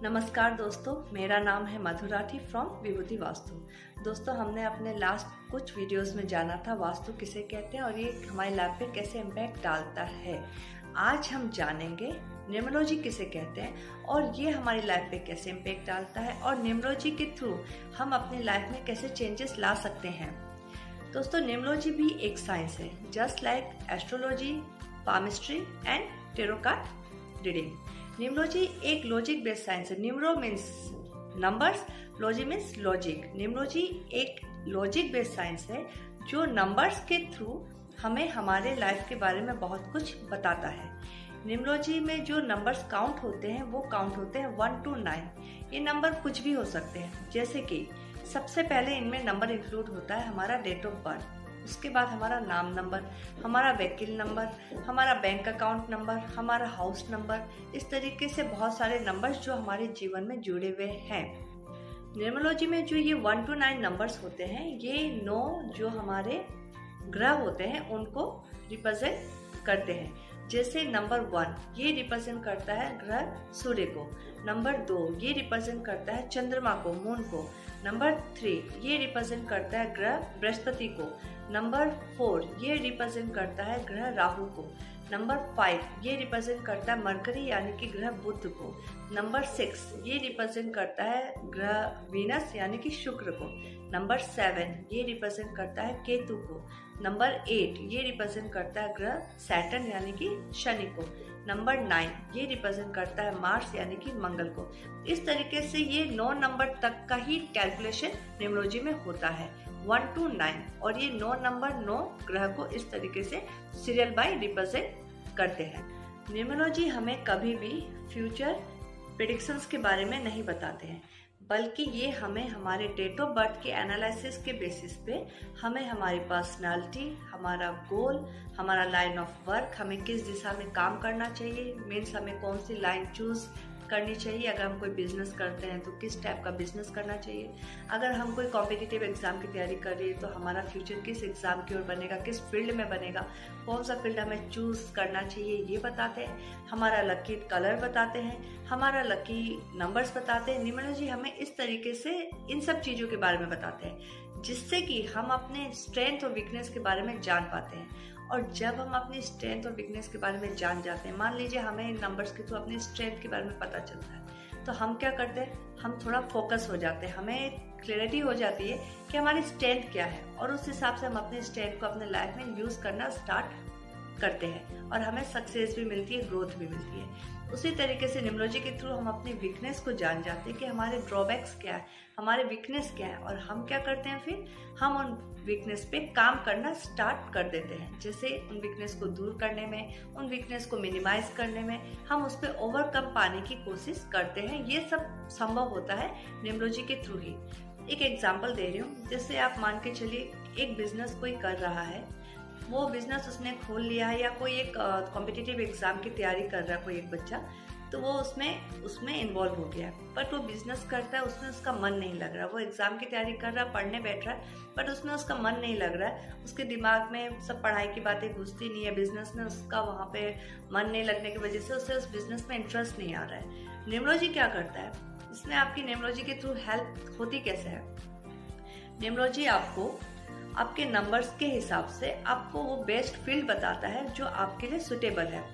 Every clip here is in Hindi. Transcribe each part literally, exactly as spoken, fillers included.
नमस्कार दोस्तों, मेरा नाम है मधु राठी फ्रॉम विभूति वास्तु। दोस्तों, हमने अपने लास्ट कुछ वीडियोस में जाना था वास्तु किसे कहते हैं और ये हमारी लाइफ पे कैसे इम्पैक्ट डालता है। आज हम जानेंगे न्यूमरोलॉजी किसे कहते हैं और ये हमारी लाइफ पे कैसे इम्पैक्ट डालता है और न्यूमरोलॉजी के थ्रू हम अपनी लाइफ में कैसे चेंजेस ला सकते हैं। दोस्तों, न्यूमरोलॉजी भी एक साइंस है, just like astrology, palmistry and tarot card reading. Numerology एक लॉजिक बेस्ड साइंस है। Numero means numbers, logy means logic. Numerology एक लॉजिक बेस्ड साइंस है जो नंबर्स के थ्रू हमें हमारे लाइफ के बारे में बहुत कुछ बताता है। न्यूमरोलॉजी में जो नंबर्स काउंट होते हैं वो काउंट होते हैं वन टू नाइन। ये नंबर कुछ भी हो सकते हैं, जैसे कि सबसे पहले इनमें नंबर इंक्लूड होता है हमारा डेट ऑफ बर्थ, उसके बाद हमारा नाम नंबर, हमारा वकील नंबर, हमारा बैंक अकाउंट नंबर, हमारा हाउस नंबर। इस तरीके से बहुत सारे नंबर्स जो हमारे जीवन में जुड़े हुए हैं। न्यूमरोलॉजी में जो ये वन टू नाइन नंबर्स होते हैं, ये नौ जो हमारे ग्रह होते हैं उनको रिप्रेजेंट करते हैं। जैसे नंबर वन ये रिप्रेजेंट करता है ग्रह सूर्य को, नंबर दो ये रिप्रेजेंट करता है चंद्रमा को, मून को, नंबर थ्री ये रिप्रेजेंट करता है ग्रह बृहस्पति को, नंबर फोर ये रिप्रेजेंट करता है ग्रह राहु को, नंबर फाइव ये रिप्रेजेंट करता है मरकरी यानी कि ग्रह बुध को, नंबर सिक्स ये रिप्रेजेंट करता है ग्रह वीनस यानी कि शुक्र को, नंबर सेवन ये रिप्रेजेंट करता है केतु को, नंबर एट ये रिप्रेजेंट करता है ग्रह सैटर्न यानी कि शनि को, नंबर नाइन ये रिप्रेजेंट करता है मार्स यानी कि मंगल को। इस तरीके से ये नौ नंबर तक का ही कैलकुलेशन न्यूमरोलॉजी में होता है, वन टू नाइन। और ये नौ नंबर नौ ग्रह को इस तरीके से सीरियल बाय रिप्रेजेंट करते हैं। न्यूमरोलॉजी हमें कभी भी फ्यूचर प्रेडिक्शंस के बारे में नहीं बताते हैं, बल्कि ये हमें हमारे डेट ऑफ बर्थ के एनालिसिस के बेसिस पे हमें हमारी पर्सनालिटी, हमारा गोल, हमारा लाइन ऑफ वर्क, हमें किस दिशा में काम करना चाहिए, मीन्स हमें कौन सी लाइन चूज करनी चाहिए। अगर हम कोई बिजनेस करते हैं तो किस टाइप का बिजनेस करना चाहिए। अगर हम कोई कॉम्पिटिटिव एग्जाम की तैयारी कर रही है तो हमारा फ्यूचर किस एग्जाम की ओर बनेगा, किस फील्ड में बनेगा, कौन सा फील्ड हमें चूज करना चाहिए, ये बताते हैं। हमारा लकी कलर बताते हैं, हमारा लकी नंबर्स बताते हैं। न्यूमरोलॉजी हमें इस तरीके से इन सब चीजों के बारे में बताते हैं, जिससे कि हम अपने स्ट्रेंथ और वीकनेस के बारे में जान पाते हैं। और जब हम अपनी स्ट्रेंथ और वीकनेस के बारे में जान जाते हैं, मान लीजिए हमें इन नंबर्स के थ्रू अपनी स्ट्रेंथ के बारे में पता चलता है, तो हम क्या करते हैं, हम थोड़ा फोकस हो जाते हैं, हमें क्लैरिटी हो जाती है कि हमारी स्ट्रेंथ क्या है और उस हिसाब से हम अपनी स्ट्रेंथ को अपने लाइफ में यूज करना स्टार्ट करते हैं और हमें सक्सेस भी मिलती है, ग्रोथ भी मिलती है। उसी तरीके से न्यूमरोलॉजी के थ्रू हम अपनी वीकनेस को जान जाते हैं कि हमारे ड्रॉबैक्स क्या है, हमारे वीकनेस क्या है, और हम क्या करते हैं, फिर हम उन वीकनेस पे काम करना स्टार्ट कर देते हैं। जैसे उन वीकनेस को दूर करने में, उन वीकनेस को मिनिमाइज करने में हम उस पर ओवरकम पाने की कोशिश करते हैं। ये सब संभव होता है न्यूमरोलॉजी के थ्रू ही। एक एग्जाम्पल दे रही हूँ, जैसे आप मान के चलिए एक बिजनेस कोई कर रहा है, वो बिजनेस उसने खोल लिया है, या कोई एक कॉम्पिटिटिव एग्जाम की तैयारी कर रहा है कोई एक बच्चा, तो वो उसमें उसमें इन्वॉल्व हो गया है, बट वो बिजनेस करता है, उसमें उसका मन नहीं लग रहा। वो एग्जाम की तैयारी कर रहा है, पढ़ने बैठ रहा है, बट उसमें उसका मन नहीं लग रहा है। उसके दिमाग में सब पढ़ाई की बातें घुसती नहीं है, बिजनेस में उसका वहाँ पे मन नहीं लगने की वजह से उसे उस बिजनेस में इंटरेस्ट नहीं आ रहा है। न्यूमरोलॉजी क्या करता है, इसमें आपकी न्यूमरोलॉजी के थ्रू हेल्प होती कैसे है। न्यूमरोलॉजी आपको आपके नंबर्स के हिसाब से आपको वो बेस्ट फील्ड बताता है जो आपके लिए सुटेबल है।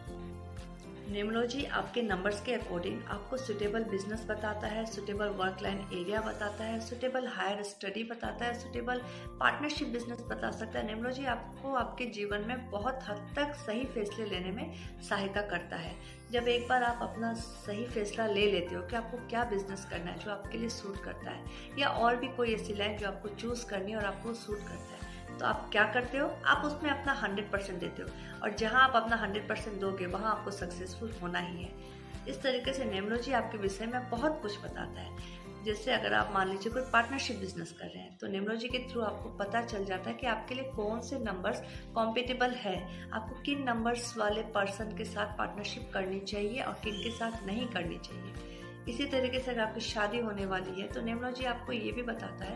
न्यूमरोलॉजी आपके नंबर्स के अकॉर्डिंग आपको सुटेबल बिजनेस बताता है, सुटेबल वर्क लाइन एरिया बताता है, सुटेबल हायर स्टडी बताता है, सुटेबल पार्टनरशिप बिजनेस बता सकता है। न्यूमरोलॉजी आपको आपके जीवन में बहुत हद तक सही फैसले लेने में सहायता करता है। जब एक बार आप अपना सही फैसला ले लेते हो कि आपको क्या बिजनेस करना है जो आपके लिए सूट करता है, या और भी कोई ऐसी लाइन जो आपको चूज करनी है और आपको सूट करता है, तो आप क्या करते हो, आप उसमें अपना हंड्रेड परसेंट देते हो। और जहां आप अपना हंड्रेड परसेंट दोगे वहां आपको सक्सेसफुल होना ही है। इस तरीके से न्यूमरोलॉजी आपके विषय में बहुत कुछ बताता है। जैसे अगर आप मान लीजिए कोई पार्टनरशिप बिजनेस कर रहे हैं, तो न्यूमरोलॉजी के थ्रू आपको पता चल जाता है कि आपके लिए कौन से नंबर्स कॉम्पिटेबल है, आपको किन नंबर्स वाले पर्सन के साथ पार्टनरशिप करनी चाहिए और किन के साथ नहीं करनी चाहिए। इसी तरीके से अगर आपकी शादी होने वाली है तो न्यूमरोलॉजी आपको ये भी बताता है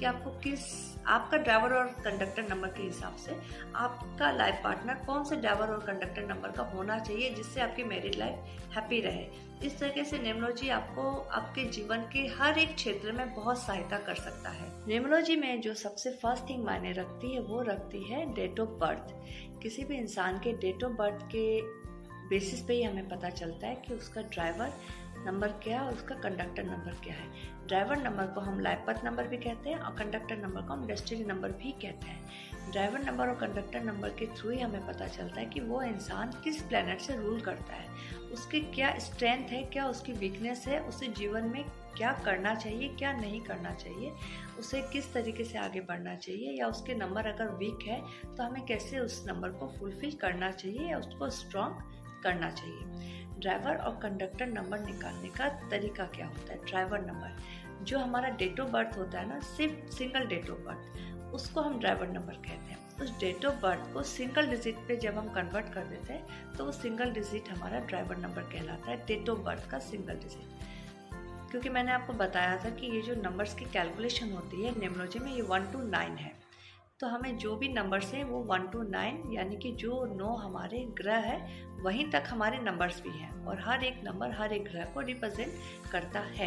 कि आपको किस आपका ड्राइवर और कंडक्टर नंबर के हिसाब से आपका लाइफ पार्टनर कौन से ड्राइवर और कंडक्टर नंबर का होना चाहिए जिससे आपकी मैरिड लाइफ हैप्पी रहे। इस तरीके से न्यूमरोलॉजी आपको आपके जीवन के हर एक क्षेत्र में बहुत सहायता कर सकता है। न्यूमरोलॉजी में जो सबसे फर्स्ट थिंग मायने रखती है वो रखती है डेट ऑफ बर्थ। किसी भी इंसान के डेट ऑफ बर्थ के बेसिस पे ही हमें पता चलता है कि उसका ड्राइवर नंबर क्या है और उसका कंडक्टर नंबर क्या है। ड्राइवर नंबर को हम लाइफ पाथ नंबर भी कहते हैं और कंडक्टर नंबर को हम डेस्टिनी नंबर भी कहते हैं। ड्राइवर नंबर और कंडक्टर नंबर के थ्रू ही हमें पता चलता है कि वो इंसान किस प्लेनेट से रूल करता है, उसके क्या स्ट्रेंथ है, क्या उसकी वीकनेस है, उसे जीवन में क्या करना चाहिए, क्या नहीं करना चाहिए, उसे किस तरीके से आगे बढ़ना चाहिए, या उसके नंबर अगर वीक है तो हमें कैसे उस नंबर को फुलफिल करना चाहिए या उसको स्ट्रॉन्ग करना चाहिए। ड्राइवर और कंडक्टर नंबर निकालने का तरीका क्या होता है। ड्राइवर नंबर जो हमारा डेट ऑफ बर्थ होता है ना, सिर्फ सिंगल डेट ऑफ बर्थ, उसको हम ड्राइवर नंबर कहते हैं। उस डेट ऑफ बर्थ को सिंगल डिजिट पे जब हम कन्वर्ट कर देते हैं तो वो सिंगल डिजिट हमारा ड्राइवर नंबर कहलाता है, डेट ऑफ बर्थ का सिंगल डिजिट। क्योंकि मैंने आपको बताया था कि ये जो नंबर्स की कैलकुलेशन होती है न्यूमरोलॉजी में, ये वन टू नाइन है। तो हमें जो भी नंबर्स हैं वो वन टू नाइन, यानी कि जो नौ हमारे ग्रह है वहीं तक हमारे नंबर्स भी हैं, और हर एक नंबर हर एक ग्रह को रिप्रेजेंट करता है।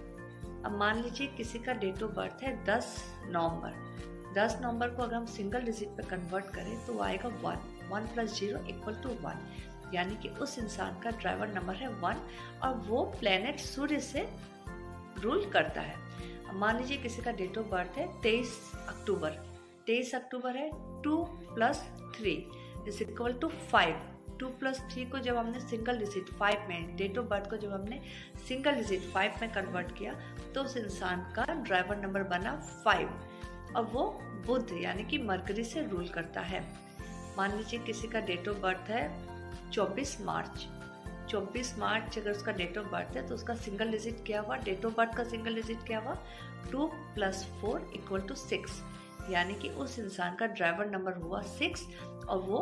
अब मान लीजिए किसी का डेट ऑफ बर्थ है दस नवंबर। दस नवंबर को अगर हम सिंगल डिजिट पे कन्वर्ट करें तो आएगा one. One plus zero equal to one, यानी कि उस इंसान का ड्राइवर नंबर है वन और वो प्लेनेट सूर्य से रूल करता है। अब मान लीजिए किसी का डेट ऑफ बर्थ है तेईस अक्टूबर। तेईस अक्टूबर है two plus three is equal to five. Two plus three को जब हमने सिंगल डिजिट फाइव में, डेट ऑफ बर्थ को जब हमने सिंगल डिजिट फाइव में कन्वर्ट किया तो उस इंसान का ड्राइवर नंबर बना फाइव और वो बुध यानी कि मरकरी से रूल करता है। मान लीजिए किसी का डेट ऑफ बर्थ है चौबीस मार्च। चौबीस मार्च अगर उसका डेट ऑफ बर्थ है तो उसका सिंगल डिजिट क्या हुआ, डेट ऑफ बर्थ का सिंगल डिजिट क्या हुआ, two plus four equal to six, यानी कि उस इंसान का ड्राइवर नंबर हुआ सिक्स और वो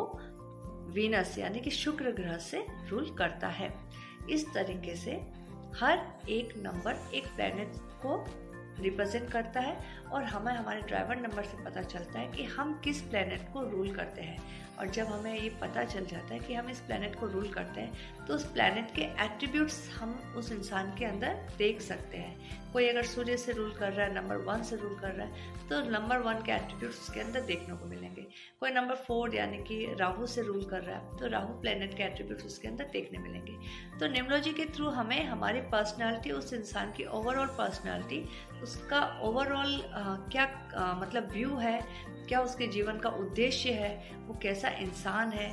वीनस यानी कि शुक्र ग्रह से रूल करता है। इस तरीके से हर एक नंबर एक प्लैनेट को रिप्रेजेंट करता है और हमें हमारे ड्राइवर नंबर से पता चलता है कि हम किस प्लैनेट को रूल करते हैं। और जब हमें ये पता चल जाता है कि हम इस प्लैनेट को रूल करते हैं तो उस प्लैनेट के एट्रीब्यूट्स हम उस इंसान के अंदर देख सकते हैं। कोई अगर सूर्य से रूल कर रहा है, नंबर वन से रूल कर रहा है, तो नंबर वन के एट्रीब्यूट्स उसके अंदर देखने को मिलेंगे। कोई नंबर फोर यानी कि राहु से रूल कर रहा है तो राहु प्लैनेट के एट्रीब्यूट्स उसके अंदर देखने मिलेंगे। तो न्यूमरोलॉजी के थ्रू हमें हमारी पर्सनालिटी, उस इंसान की ओवरऑल पर्सनालिटी, उसका ओवरऑल क्या आ, मतलब व्यू है, क्या उसके जीवन का उद्देश्य है, वो कैसा इंसान है।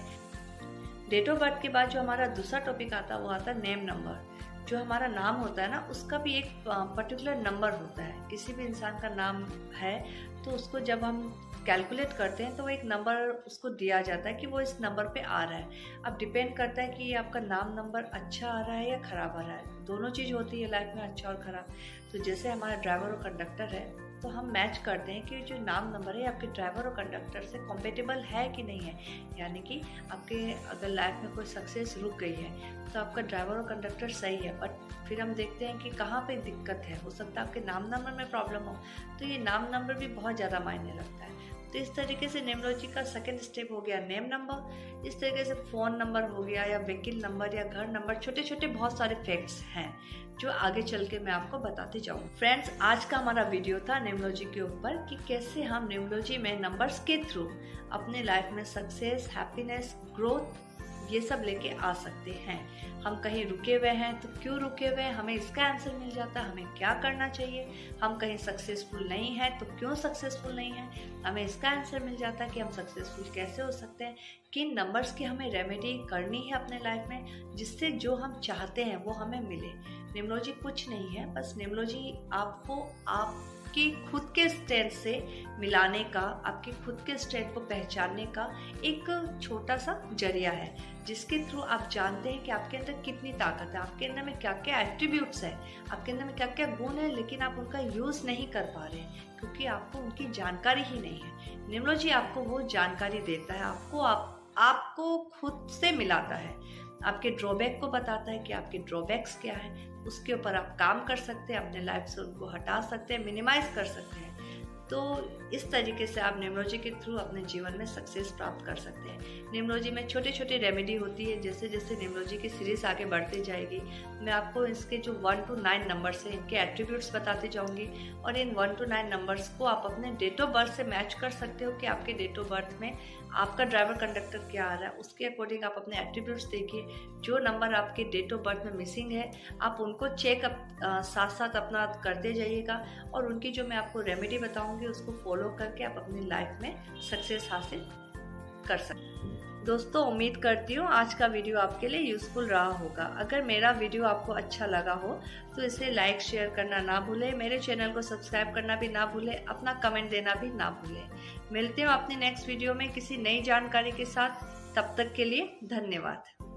डेट ऑफ बर्थ के बाद जो हमारा दूसरा टॉपिक आता है वो आता है नेम नंबर। जो हमारा नाम होता है ना उसका भी एक पर्टिकुलर नंबर होता है। किसी भी इंसान का नाम है तो उसको जब हम कैलकुलेट करते हैं तो वो एक नंबर उसको दिया जाता है कि वो इस नंबर पे आ रहा है। अब डिपेंड करता है कि ये आपका नाम नंबर अच्छा आ रहा है या ख़राब आ रहा है। दोनों चीज़ होती है लाइफ में, अच्छा और ख़राब। तो जैसे हमारा ड्राइवर और कंडक्टर है तो हम मैच करते हैं कि जो नाम नंबर है आपके ड्राइवर और कंडक्टर से कॉम्पेटेबल है कि नहीं है। यानी कि आपके अगर लाइफ में कोई सक्सेस रुक गई है तो आपका ड्राइवर और कंडक्टर सही है, बट फिर हम देखते हैं कि कहाँ पे दिक्कत है। हो सकता है आपके नाम नंबर में प्रॉब्लम हो, तो ये नाम नंबर भी बहुत ज़्यादा मायने रखता है। तो इस तरीके से न्यूमरोलॉजी का सेकंड स्टेप हो गया नेम नंबर। इस तरीके से फ़ोन नंबर हो गया या व्हीकल नंबर या घर नंबर, छोटे छोटे बहुत सारे फैक्ट्स हैं जो आगे चल के मैं आपको बताती जाऊँ। फ्रेंड्स, आज का हमारा वीडियो था न्यूमरोलॉजी के ऊपर कि कैसे हम न्यूमरोलॉजी में नंबर्स के थ्रू अपने लाइफ में सक्सेस, हैप्पीनेस, ग्रोथ ये सब लेके आ सकते हैं। हम कहीं रुके हुए हैं तो क्यों रुके हुए हैं, हमें इसका आंसर मिल जाता है, हमें क्या करना चाहिए। हम कहीं सक्सेसफुल नहीं हैं तो क्यों सक्सेसफुल नहीं है, हमें इसका आंसर मिल जाता है कि हम सक्सेसफुल कैसे हो सकते हैं। किन नंबर्स की हमें रेमेडी करनी है अपने लाइफ में जिससे जो हम चाहते हैं वो हमें मिले। न्यूमरोलॉजी कुछ नहीं है, बस न्यूमरोलॉजी आपको आप कि खुद के स्ट्रेंथ से मिलाने का, आपके खुद के स्ट्रेंथ को पहचानने का एक छोटा सा जरिया है जिसके थ्रू आप जानते हैं कि आपके अंदर कितनी ताकत है, आपके अंदर में क्या क्या एट्रीब्यूट्स हैं, आपके अंदर में क्या क्या गुण है, लेकिन आप उनका यूज़ नहीं कर पा रहे हैं क्योंकि आपको उनकी जानकारी ही नहीं है। न्यूमरोलॉजी आपको वो जानकारी देता है, आपको आप आपको खुद से मिलाता है, आपके ड्रॉबैक को बताता है कि आपके ड्रॉबैक्स क्या है, उसके ऊपर आप काम कर सकते हैं, अपने लाइफ से उनको हटा सकते हैं, मिनिमाइज कर सकते हैं। तो इस तरीके से आप न्यूमरोलॉजी के थ्रू अपने जीवन में सक्सेस प्राप्त कर सकते हैं। न्यूमरोलॉजी में छोटी छोटी रेमेडी होती है। जैसे जैसे न्यूमरोलॉजी की सीरीज आगे बढ़ती जाएगी, मैं आपको इसके जो वन टू नाइन नंबर्स हैं, इनके एट्रीब्यूट्स बताती जाऊंगी, और इन वन टू नाइन नंबर्स को आप अपने डेट ऑफ बर्थ से मैच कर सकते हो कि आपके डेट ऑफ बर्थ में आपका ड्राइवर कंडक्टर क्या आ रहा है। उसके अकॉर्डिंग आप अपने एट्रीब्यूट्स देखिए। जो नंबर आपके डेट ऑफ बर्थ में मिसिंग है, आप उनको चेक अप साथ साथ अपना करते जाइएगा, और उनकी जो मैं आपको रेमेडी बताऊंगी उसको फॉलो करके आप अपनी लाइफ में सक्सेस हासिल कर सकते हैं। दोस्तों, उम्मीद करती हूँ आज का वीडियो आपके लिए यूजफुल रहा होगा। अगर मेरा वीडियो आपको अच्छा लगा हो तो इसे लाइक शेयर करना ना भूलें, मेरे चैनल को सब्सक्राइब करना भी ना भूलें, अपना कमेंट देना भी ना भूलें। मिलते हैं अपनी नेक्स्ट वीडियो में किसी नई जानकारी के साथ। तब तक के लिए धन्यवाद।